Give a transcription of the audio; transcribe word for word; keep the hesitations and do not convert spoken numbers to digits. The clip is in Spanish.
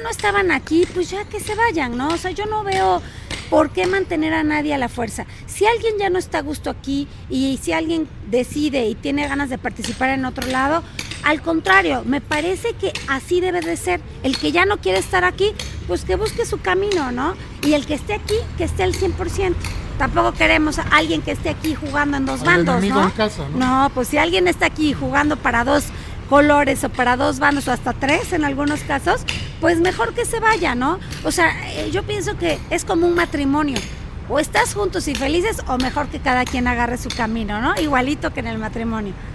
no estaban aquí, pues ya que se vayan, ¿no? O sea, yo no veo por qué mantener a nadie a la fuerza. Si alguien ya no está a gusto aquí y si alguien decide y tiene ganas de participar en otro lado, al contrario, me parece que así debe de ser. El que ya no quiere estar aquí, pues que busque su camino, ¿no? Y el que esté aquí, que esté al cien por ciento. Tampoco queremos a alguien que esté aquí jugando en dos Al bandos, enemigo ¿no? en casa, ¿no? No, pues si alguien está aquí jugando para dos colores o para dos bandos o hasta tres en algunos casos, pues mejor que se vaya, ¿no? O sea, eh, yo pienso que es como un matrimonio. O estás juntos y felices o mejor que cada quien agarre su camino, ¿no? Igualito que en el matrimonio.